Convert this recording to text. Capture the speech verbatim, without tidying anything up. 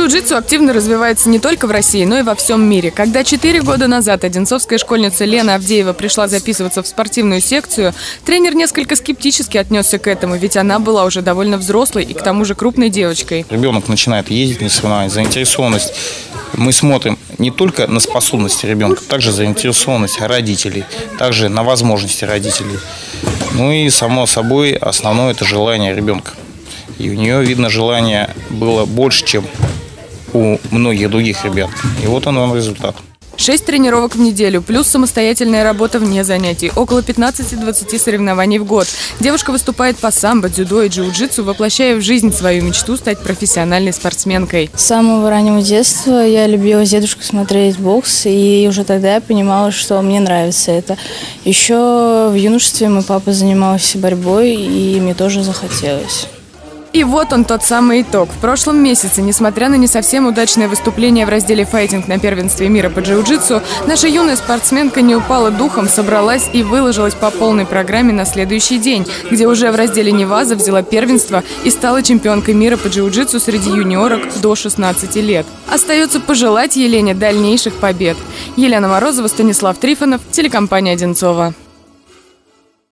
Джиу-джитсу активно развивается не только в России, но и во всем мире. Когда четыре года назад одинцовская школьница Лена Авдеева пришла записываться в спортивную секцию, тренер несколько скептически отнесся к этому, ведь она была уже довольно взрослой и к тому же крупной девочкой. Ребенок начинает ездить на соревнования, заинтересованность. Мы смотрим не только на способности ребенка, также заинтересованность родителей, также на возможности родителей. Ну и, само собой, основное – это желание ребенка. И у нее, видно, желание было больше, чем у многих других ребят. И вот он вам результат. Шесть тренировок в неделю, плюс самостоятельная работа вне занятий, около пятнадцати-двадцати соревнований в год. Девушка выступает по самбо, дзюдо и джиу-джитсу, воплощая в жизнь свою мечту стать профессиональной спортсменкой. С самого раннего детства я любила с дедушкой смотреть бокс, и уже тогда я понимала, что мне нравится это. Еще в юношестве мой папа занимался борьбой, и мне тоже захотелось. И вот он, тот самый итог. В прошлом месяце, несмотря на не совсем удачное выступление в разделе «Файтинг» на первенстве мира по джиу-джитсу, наша юная спортсменка не упала духом, собралась и выложилась по полной программе на следующий день, где уже в разделе «Неваза» взяла первенство и стала чемпионкой мира по джиу-джитсу среди юниорок до шестнадцати лет. Остается пожелать Елене дальнейших побед. Елена Морозова, Станислав Трифонов, телекомпания «Одинцова».